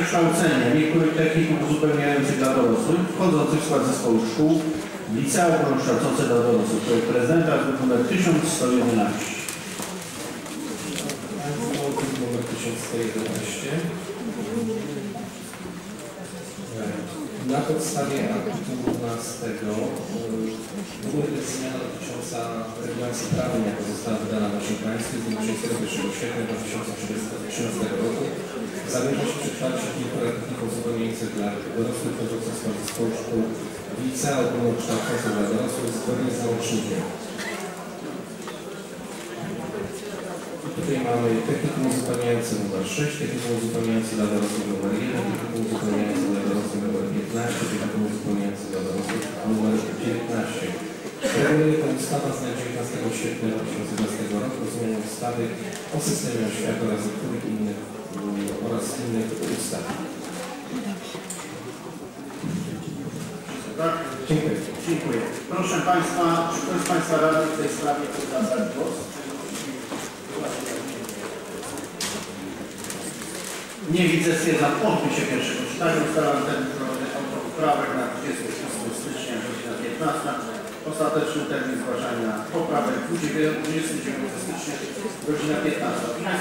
przekształcenia niektórych techników uzupełniających dla dorosłych wchodzących w skład zespołu szkół liceum ogólnokształcące dla dorosłych. Projekt prezydenta druk nr 1111. Numer 1111. Na podstawie artykułu 12 była zmiana dotycząca regulacji prawnej, jaka została wydana w naszym państwie z dnia 31 sierpnia 2013 roku. Zamierza się przekształcić niektóre techników uzupełniających dla dorosłych wchodzących w skład zespołu szkół licea ogólnokształcących dla dorosłych zgodnie z załącznikiem. Tutaj mamy technikum uzupełniający numer 6, technikum uzupełniający dla dorosłych numer 1, technikum uzupełniający dla dorosłych numer 15, technikum uzupełniający dla dorosłych numer 19. Reguluje to ustawa z dnia 19 sierpnia 2012 roku o zmianie ustawy o systemie oświaty oraz niektórych innych ustaw. Tak? Dziękuję. Dziękuję. Proszę Państwa, czy ktoś z Państwa radnych w tej sprawie chce zabrać głos? Nie widzę, stwierdzam odbycie pierwszego czytania. Ustalam termin wprowadzenia autopoprawek na 26 stycznia, godzina 15. Ostateczny termin zgłaszania poprawek 29 stycznia, godzina 15.